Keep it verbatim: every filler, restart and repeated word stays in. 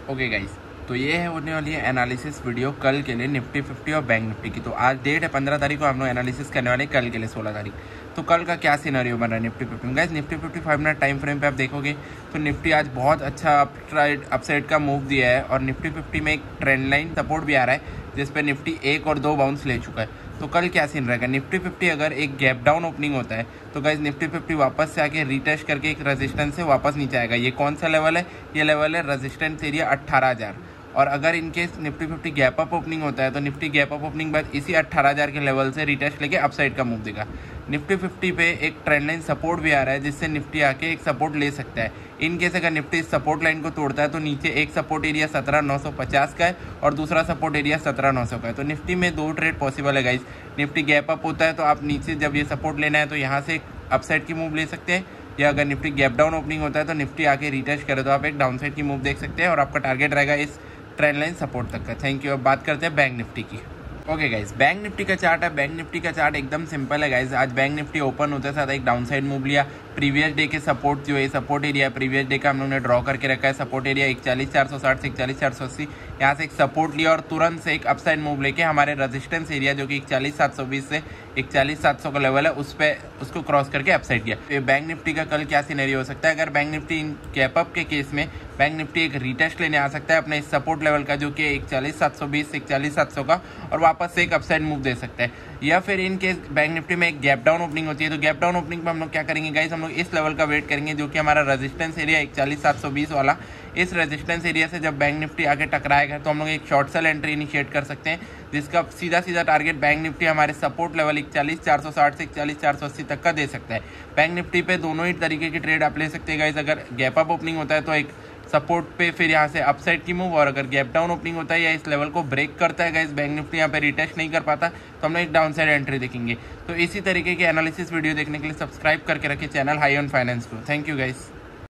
Okay guys, तो ये है होने वाली है एनालिसिस वीडियो कल के लिए निफ्टी फिफ्टी और बैंक निफ्टी की। तो आज डेट है पंद्रह तारीख को, हम लोग एनालिसिस करने वाले कल के लिए सोलह तारीख। तो कल का क्या सिनेरियो बन रहा है निफ्टी फिफ्टी में guys? Nifty fifty five minute time frame पे आप देखोगे तो निफ्टी आज बहुत अच्छा अपसाइड अपसाइड का मूव दिया है और निफ्टी फिफ्टी में एक ट्रेंड लाइन सपोर्ट भी आ रहा है जिसपे निफ्टी एक और दो बाउंस ले चुका है। तो कल क्या सीन रहेगा? निफ्टी फिफ्टी अगर एक गैप डाउन ओपनिंग होता है तो गाइस निफ्टी फिफ्टी वापस से आके रिटेस्ट करके एक रेजिस्टेंस से वापस नीचे आएगा। ये कौन सा लेवल है? ये लेवल है रेजिस्टेंस एरिया अट्ठारह हज़ार। और अगर in case Nifty fifty gap up opening होता है तो निफ्टी गैप अप ओपनिंग बाद इसी अट्ठारह हज़ार के लेवल से रिटेस्ट लेके अपसाइड का मूव देगा। निफ्टी फिफ्टी पे एक ट्रेंड लाइन सपोर्ट भी आ रहा है जिससे निफ्टी आके एक सपोर्ट ले सकता है। इन केस अगर निफ्टी इस सपोर्ट लाइन को तोड़ता है तो नीचे एक सपोर्ट एरिया सत्रह नौ सौ पचास का है और दूसरा सपोर्ट एरिया सत्रह नौ सौ का है। तो निफ्टी में दो ट्रेड पॉसिबल है गाइस। निफ्टी गैप अप होता है तो आप नीचे जब ये सपोर्ट लेना है तो यहाँ से अपसाइड की मूव ले सकते हैं, या अगर निफ्टी गैप डाउन ओपनिंग होता है तो निफ्टी आके रिटेस्ट करे तो आप एक डाउन साइड की मूव देख सकते हैं और आपका टारगेट रहेगा इस ट्रेंड लाइन सपोर्ट तक का। Thank you. अब बात करते हैं बैंक निफ्टी की। ओके गाइस, बैंक निफ्टी का चार्ट है। बैंक निफ्टी का चार्ट एकदम सिंपल है गाइस। आज बैंक निफ्टी ओपन होते साथ एक डाउन साइड मूव लिया। प्रीवियस डे के सपोर्ट जो है सपोर्ट एरिया प्रीवियस डे का हम लोग ने ड्रॉ करके रखा है। सपोर्ट एरिया इकतालीस चार सौ साठ से इकतालीस चार सौ अस्सी, यहाँ से एक सपोर्ट लिया और तुरंत से एक अपसाइड मूव लेके हमारे रेजिस्टेंस एरिया जो कि इकतालीस सात सौ बीस से इकतालीस सात सौ का लेवल है उस पे उसको क्रॉस करके अपसाइड किया। तो बैंक निफ्टी का कल क्या सिनेरियो हो सकता है? अगर bank Nifty in gap up के केस में बैंक निफ्टी एक रिटेस्ट लेने आ सकता है अपने इस सपोर्ट लेवल का जो कि इकतालीस सात सौ बीस से इकतालीस सात सौ का, और वापस से एक अपसाइड मूव दे सकता है। या फिर इन केस बैंक निफ्टी में एक गैप डाउन ओपनिंग होती है तो गैप डाउन ओपनिंग पे हम लोग क्या करेंगे गाइस? हम लोग इस लेवल का वेट करेंगे जो कि हमारा रेजिस्टेंस एरिया इकतालीस सात सौ बीस वाला। इस रेजिस्टेंस एरिया से जब बैंक निफ्टी आके टकराएगा तो हम लोग एक शॉर्ट सेल एंट्री इनिशिएट कर सकते हैं जिसका सीधा सीधा टारगेट बैंक निफ्टी हमारे सपोर्ट लेवल इकतालीस चार सौ साठ से इकतालीस चार सौ अस्सी तक का दे सकता है। बैंक निफ्टी पे दोनों ही तरीके की ट्रेड आप ले सकते हैं गाइस। अगर गैप अप ओपनिंग होता है तो एक सपोर्ट पे फिर यहाँ से अपसाइड की मूव, और अगर गैप डाउन ओपनिंग होता है या इस लेवल को ब्रेक करता है गाइस बैंक निफ्टी यहाँ पे रिटेस्ट नहीं कर पाता तो हम लोग एक डाउन साइड एंट्री देखेंगे। तो इसी तरीके के एनालिसिस वीडियो देखने के लिए सब्सक्राइब करके रखिए चैनल हाई ऑन फाइनेंस को। Thank you guys.